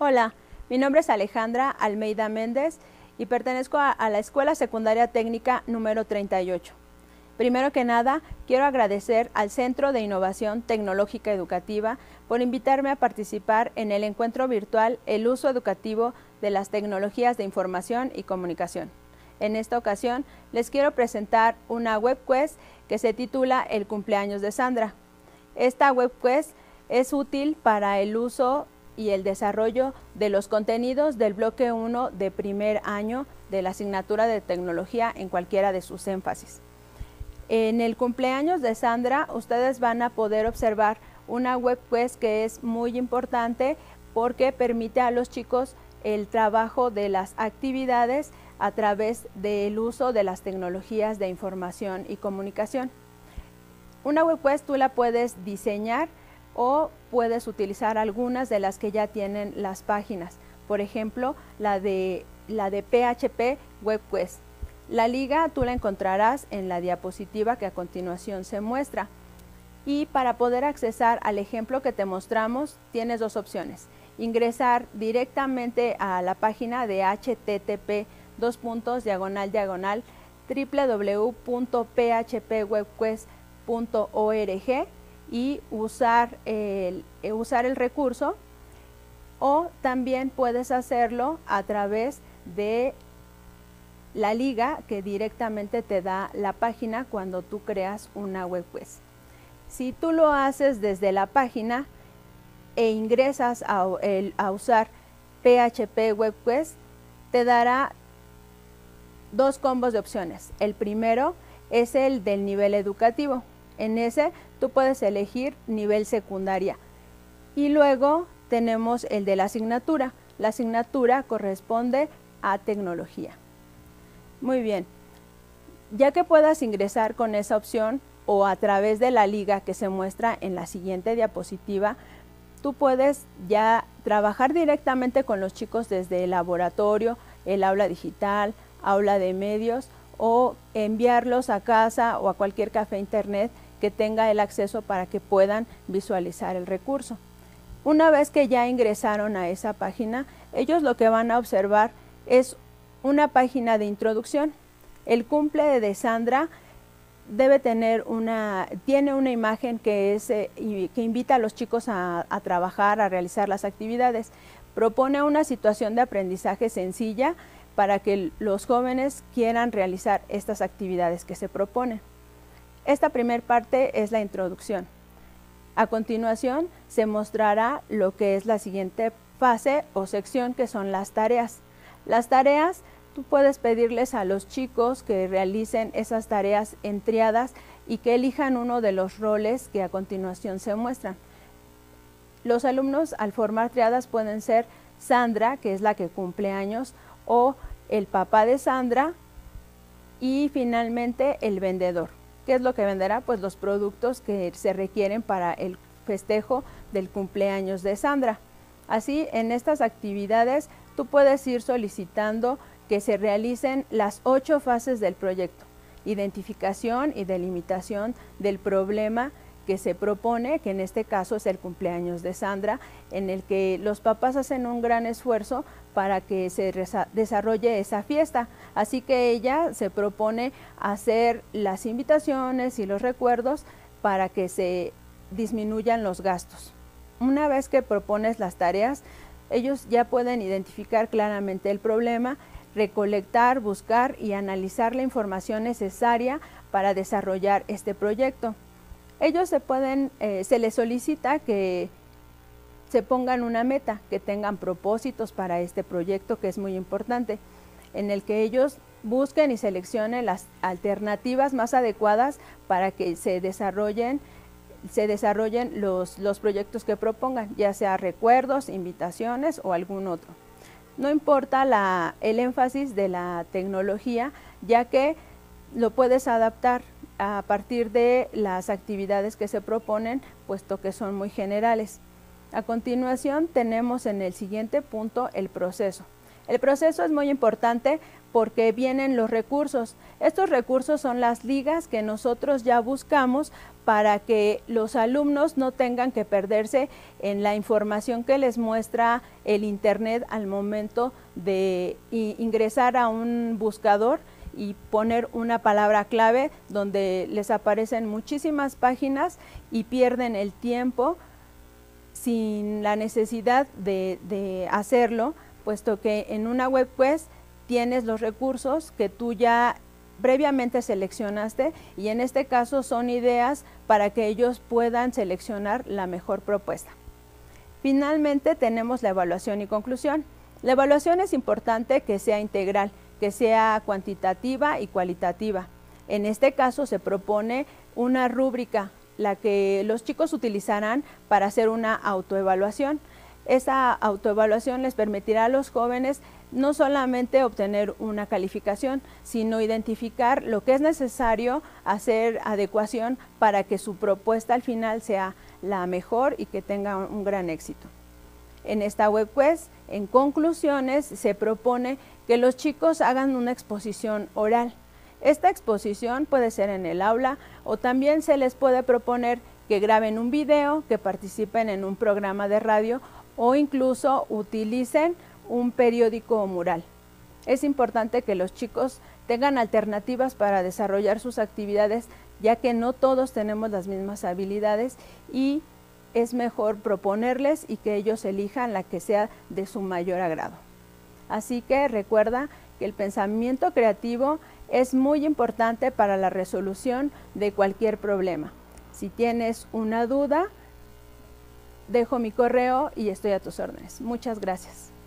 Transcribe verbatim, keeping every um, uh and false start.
Hola, mi nombre es Alejandra Almeida Méndez y pertenezco a, a la Escuela Secundaria Técnica número treinta y ocho. Primero que nada, quiero agradecer al Centro de Innovación Tecnológica Educativa por invitarme a participar en el encuentro virtual El uso educativo de las tecnologías de información y comunicación. En esta ocasión, les quiero presentar una webquest que se titula El cumpleaños de Sandra. Esta webquest es útil para el uso y el desarrollo de los contenidos del bloque uno de primer año de la asignatura de tecnología en cualquiera de sus énfasis. En el cumpleaños de Sandra, ustedes van a poder observar una webquest que es muy importante porque permite a los chicos el trabajo de las actividades a través del uso de las tecnologías de información y comunicación. Una webquest tú la puedes diseñar o puedes utilizar algunas de las que ya tienen las páginas, por ejemplo, la de, la de P H P WebQuest. La liga tú la encontrarás en la diapositiva que a continuación se muestra. Y para poder accesar al ejemplo que te mostramos, tienes dos opciones. Ingresar directamente a la página de H T T P dos puntos diagonal diagonal w w w punto p h p webquest punto org y usar el, usar el recurso, o también puedes hacerlo a través de la liga que directamente te da la página cuando tú creas una webquest. Si tú lo haces desde la página e ingresas a, el, a usar P H P WebQuest, te dará dos combos de opciones. El primero es el del nivel educativo. En ese tú puedes elegir nivel secundaria. Y luego tenemos el de la asignatura. La asignatura corresponde a tecnología. Muy bien. Ya que puedas ingresar con esa opción o a través de la liga que se muestra en la siguiente diapositiva, tú puedes ya trabajar directamente con los chicos desde el laboratorio, el aula digital, aula de medios, o enviarlos a casa o a cualquier café internet que tenga el acceso para que puedan visualizar el recurso. Una vez que ya ingresaron a esa página, ellos lo que van a observar es una página de introducción. El cumple de Sandra debe tener una, tiene una imagen que, es, eh, que invita a los chicos a, a trabajar, a realizar las actividades. Propone una situación de aprendizaje sencilla para que los jóvenes quieran realizar estas actividades que se proponen. Esta primera parte es la introducción. A continuación se mostrará lo que es la siguiente fase o sección, que son las tareas. Las tareas, tú puedes pedirles a los chicos que realicen esas tareas en triadas y que elijan uno de los roles que a continuación se muestran. Los alumnos, al formar triadas, pueden ser Sandra, que es la que cumple años, o el papá de Sandra, y finalmente el vendedor. ¿Qué es lo que venderá? Pues los productos que se requieren para el festejo del cumpleaños de Sandra. Así, en estas actividades, tú puedes ir solicitando que se realicen las ocho fases del proyecto: identificación y delimitación del problema que se propone, que en este caso es el cumpleaños de Sandra, en el que los papás hacen un gran esfuerzo para que se desarrolle esa fiesta. Así que ella se propone hacer las invitaciones y los recuerdos para que se disminuyan los gastos. Una vez que propones las tareas, ellos ya pueden identificar claramente el problema, recolectar, buscar y analizar la información necesaria para desarrollar este proyecto. Ellos se pueden, eh, se les solicita que se pongan una meta, que tengan propósitos para este proyecto, que es muy importante, en el que ellos busquen y seleccionen las alternativas más adecuadas para que se desarrollen, se desarrollen los, los proyectos que propongan, ya sea recuerdos, invitaciones o algún otro. No importa la, el énfasis de la tecnología, ya que lo puedes adaptar a partir de las actividades que se proponen, puesto que son muy generales. A continuación tenemos en el siguiente punto el proceso. El proceso es muy importante porque vienen los recursos. Estos recursos son las ligas que nosotros ya buscamos para que los alumnos no tengan que perderse en la información que les muestra el internet al momento de ingresar a un buscador y poner una palabra clave donde les aparecen muchísimas páginas y pierden el tiempo sin la necesidad de, de hacerlo, puesto que en una WebQuest tienes los recursos que tú ya previamente seleccionaste y en este caso son ideas para que ellos puedan seleccionar la mejor propuesta. Finalmente tenemos la evaluación y conclusión. La evaluación es importante que sea integral, que sea cuantitativa y cualitativa. En este caso se propone una rúbrica, la que los chicos utilizarán para hacer una autoevaluación. Esa autoevaluación les permitirá a los jóvenes no solamente obtener una calificación, sino identificar lo que es necesario hacer adecuación para que su propuesta al final sea la mejor y que tenga un gran éxito. En esta WebQuest, en conclusiones, se propone que los chicos hagan una exposición oral. Esta exposición puede ser en el aula o también se les puede proponer que graben un video, que participen en un programa de radio o incluso utilicen un periódico mural. Es importante que los chicos tengan alternativas para desarrollar sus actividades, ya que no todos tenemos las mismas habilidades y es mejor proponerles y que ellos elijan la que sea de su mayor agrado. Así que recuerda que el pensamiento creativo es muy importante para la resolución de cualquier problema. Si tienes una duda, dejo mi correo y estoy a tus órdenes. Muchas gracias.